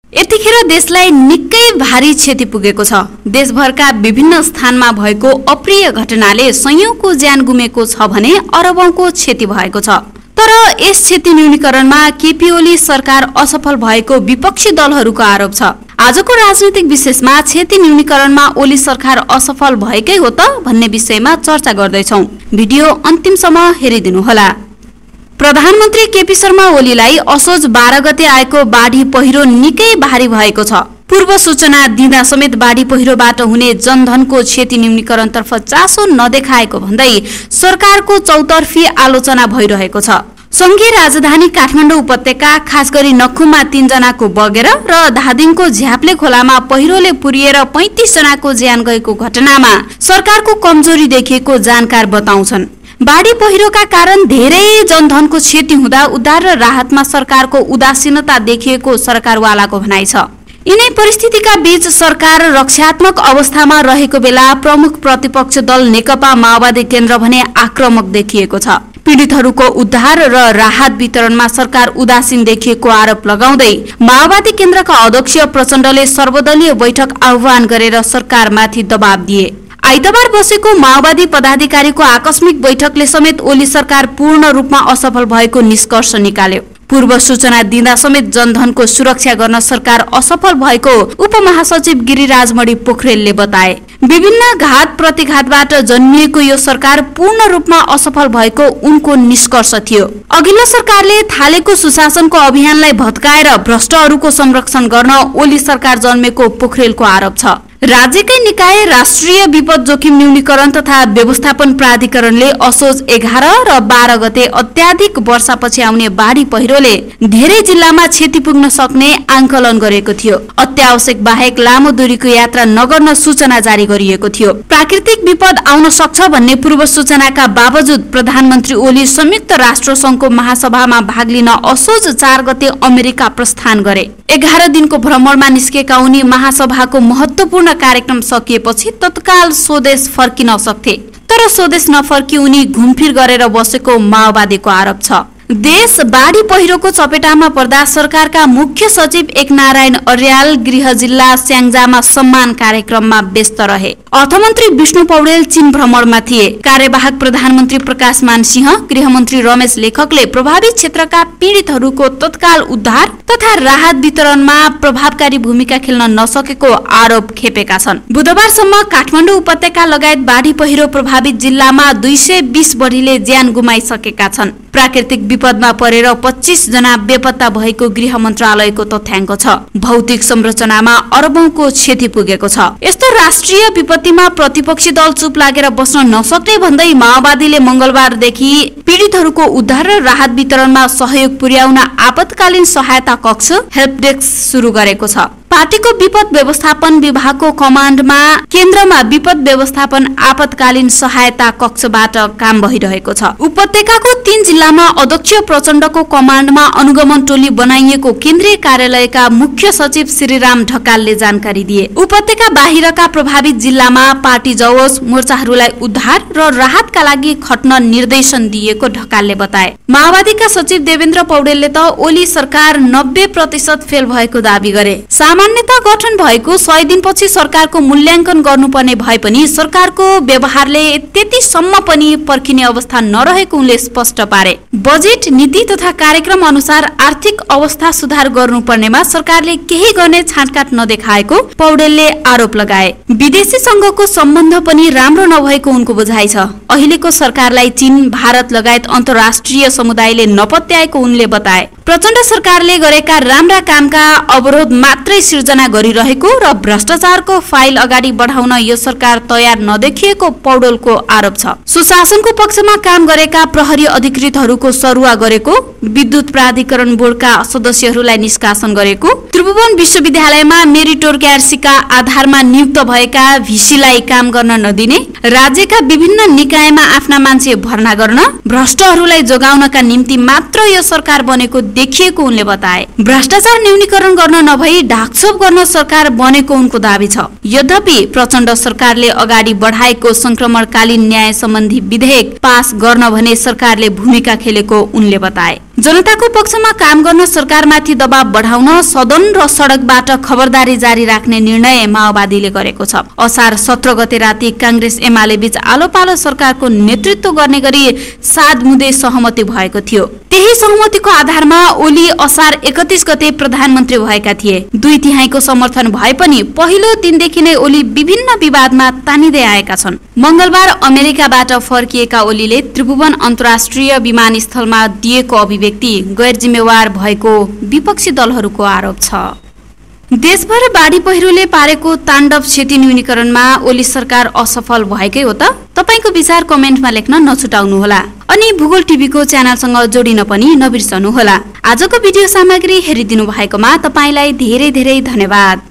यतिखेर देशलाई निकै भारी क्षति पुगेको छ। देशभरका विभिन्न स्थानमा भएको अप्रिय घटनाले सयौंको ज्यान गुमेको छ भने अरबौंको क्षति भएको छ। तर यस क्षति न्यूनीकरणमा केपी ओली सरकार असफल भएको विपक्षी दलहरूको आरोप छ। आजको राजनीतिक विशेषमा क्षति न्यूनीकरणमा ओली सरकार असफल भएकै हो त भन्ने विषयमा चर्चा गर्दैछौं। भिडियो अन्तिमसम्म हेरिदिनुहोला। प्रधानमन्त्री केपी शर्मा ओलीलाई असोज 12 गते आएको बाढी पहिरो निकै भारी भएको छ। पूर्व सूचना दिँदा समेत बाढी पहिरोबाट हुने जनधनको क्षति न्यूनीकरणतर्फ चासो नदेखाएको भन्दै सरकारको चौतर्फी आलोचना भइरहेको छ। संघीय राजधानी काठमाडौँ उपत्यका खास गरी नखुममा 3 जनाको बगेर र धादिङको झ्याप्ले खोलामा पहिरोले पुरिएर 35 जनाको ज्यान गएको घटनामा सरकारको कमजोरी देखिएको जानकार बताउँछन्। बाढी पहिरोका कारण धेरै जनधनको क्षति हुँदा उद्धार र राहतमा सरकारको उदासीनता देखिएको सरकारवालाको भनाइ छ। यिनै परिस्थितिका बीच सरकार रक्षात्मक अवस्थामा रहेको बेला प्रमुख प्रतिपक्ष दल नेकपा माओवादी केन्द्र भने आक्रामक देखिएको छ। पीडितहरूको उद्धार र राहत वितरणमा सरकार उदासीन देखिएको आरोप लगाउँदै माओवादी केन्द्रका अध्यक्ष प्रचण्डले सर्वदलीय बैठक आह्वान गरेर सरकारमाथि दबाब दिए। आइतबार बसेको माओवादी पदाधिकारीको आकस्मिक बैठकले समेत ओली सरकार पूर्ण रूपमा असफल भएको निष्कर्ष निकाल्यो। पूर्व सूचना दिँदा समेत जनधनको सुरक्षा गर्न सरकार असफल भएको उपमहासचिव गिरिराजमणि पोखरेलले बताए। विभिन्न घात प्रतिघातबाट जन्मिएको यो सरकार पूर्ण रूपमा असफल भएको उनको निष्कर्ष थियो। अघिल्लो सरकारले थालेको सुशासनको अभियानलाई भत्काएर भ्रष्टहरूको संरक्षण गर्न ओली सरकार जन्मेको पोखरेलको आरोप छ। राज्यकै निकाय राष्ट्रिय विपद जोखिम न्यूनीकरण तथा व्यवस्थापन प्राधिकरणले असोज 11 र 12 गते अत्याधिक वर्षापछि आउने बाढी पहिरोले धेरै जिल्लामा क्षति पुग्न सक्ने आंकलन गरेको थियो। अत्यावश्यक बाहेक लामो दूरीको यात्रा नगर्न सूचना जारी गरिएको थियो। प्राकृतिक विपद आउन सक्छ भन्ने पूर्व सूचनाका बावजुद प्रधानमन्त्री ओली संयुक्त राष्ट्र संघको महासभामा भाग लिन असोज 4 गते अमेरिका प्रस्थान गरे। 11 दिनको भ्रमणमा निस्केका उनी महासभाको महत्वपूर्ण कार्यक्रम सकिएपछि तत्काल स्वदेश फर्किन सक्थे। तर स्वदेश नफर्की उनी घुमफिर गरेर बसेको माओवादीको आरोप छ। देश बाढी पहिरोको चपेटामा पर्दा सरकारका मुख्य सचिव एकनारायण अर्याल गृह जिल्ला स्याङ्जामा सम्मान कार्यक्रममा व्यस्त रहे। अर्थमन्त्री विष्णु पौडेल चीन भ्रमणमा थिए। कार्यवाहक प्रधानमन्त्री प्रकाशमान सिंह, गृहमन्त्री रमेश लेखकले प्रभावित क्षेत्रका पीडितहरूको तत्काल उद्धार तथा राहत वितरणमा प्रभावकारी भूमिका खेल्न नसकेको आरोप खेपेका छन्। बुधबारसम्म काठमाडौँ उपत्यका लगायत बाढी पहिरो प्रभावित जिल्लामा 220 बढीले ज्यान गुमाइसकेका छन्। प्राकृतिक विपदमा परेर 25 जना बेपत्ता भएको गृह मन्त्रालयको तथ्याङ्क छ। भौतिक संरचनामा अरबौंको क्षति पुगेको छ। यस्तो राष्ट्रिय विपत्तिमा प्रतिपक्षी दल चुप लागेर बस्न नसक्ने भन्दै माओवादीले मंगलबारदेखि पीडितहरूको उद्धार र राहत वितरणमा सहयोग पुर्याउन आपतकालीन सहायता कक्ष हेल्प डेस्क सुरु गरेको छ। पार्टीको विपद व्यवस्थापन विभागको कमाण्डमा केन्द्रमा विपद व्यवस्थापन आपतकालीन सहायता कक्षबाट काम भइरहेको छ। उपत्यकाको 3 जिल्लामा अध्यक्ष प्रचण्डको कमाण्डमा अनुगमन टोली बनाइएको केन्द्रीय कार्यालयका मुख्य सचिव श्रीराम ढकालले जानकारी दिए। उपत्यका बाहिरका प्रभावित जिल्लामा पार्टी जवोस मोर्चाहरूलाई उद्धार र राहतका लागि खट्न निर्देशन दिएको ढकालले बताए। माओवादीका सचिव देवेन्द्र पौडेलले त ओली सरकार 90% फेल भएको दावी गरे। सामान्यता गठन भएको 100 दिनपछि सरकारको मूल्याङ्कन गर्नुपर्ने भए पनि सरकारको व्यवहारले त्यतिसम्म पनि पर्खिने अवस्था नरहेको उनले स्पष्ट पारे। बजेट नीति तथा कार्यक्रम अनुसार आर्थिक अवस्था सुधार गर्नुपर्नेमा सरकारले केही गर्ने छाटकाट नदेखाएको पौडेलले आरोप लगाए। विदेशी संघको सम्बन्ध पनि राम्रो नभएको उनको बुझाइ छ। अहिलेको सरकारलाई चीन, भारत लगायत अन्तर्राष्ट्रिय समुदायले नपत्याएको उनले बताए। प्रचण्ड सरकारले गरेका राम्रा कामका अवरोध मात्रै सिर्जना गरिरहेको र भ्रष्टाचारको फाइल अगाडि बढाउन यो सरकार तयार नदेखिएको पौडेलको आरोप छ। सुशासनको पक्षमा काम गरेका प्रहरी अधिकृतहरूको सरुवा गरेको, विद्युत प्राधिकरण बोर्डका सदस्यहरूलाई निष्कासन गरेको, त्रिभुवन विश्वविद्यालयमा मेरिटोक्र्यासीका आधारमा नियुक्त भएका भिसीलाई काम गर्न नदिने, राज्यका विभिन्न निकायमा आफ्ना मान्छे भर्ना गर्न, भ्रष्टहरूलाई जोगाउनका निम्ति मात्र यो सरकार बनेको देखिएको उनले बताए। भ्रष्टाचार न्यूनीकरण गर्न नभई ढाकछोप गर्न सरकार बनेको उनको दावी छ। यद्यपि प्रचण्ड सरकारले अगाडि बढाएको संक्रमणकालीन न्याय सम्बन्धी विधेयक पास गर्न भने सरकारले भूमिका खेलेको उनले बताए। जनताको पक्षमा काम गर्न सरकारमाथि दबाव बढाउन सदन र सडकबाट खबरदारी जारी राख्ने निर्णय माओवादीले गरेको छ। असार 17 गते राति कांग्रेस एमाले बीच आलोपालो सरकारको नेतृत्व गर्ने गरी सातमुदे सहमति भएको थियो। त्यही सहमतिको आधारमा ओली असार 31 गते प्रधानमन्त्री भएका थिए। 2/3 समर्थन भए पनि पहिलो दिनदेखि नै ओली विभिन्न विवादमा तानिँदै आएका छन्। मंगलबार अमेरिकाबाट फर्किएका ओलीले त्रिभुवन अन्तर्राष्ट्रिय विमानस्थलमा दिएको अभिव्यक्ति गैर जिम्मेवार भएको विपक्षी दलहरूको आरोप छ। देशभर बाढी पहिरोले पारेको ताण्डव क्षति न्यूनीकरणमा ओली सरकार असफल भएकै हो त? तपाईको विचार कमेन्टमा लेख्न नछुटाउनुहोला। अनि भूगोल टिभीको च्यानलसँग जोडिन पनि नबिर्सनुहोला। आजको भिडियो सामग्री हेरिदिनु भएकोमा तपाईलाई धेरै धेरै धन्यवाद।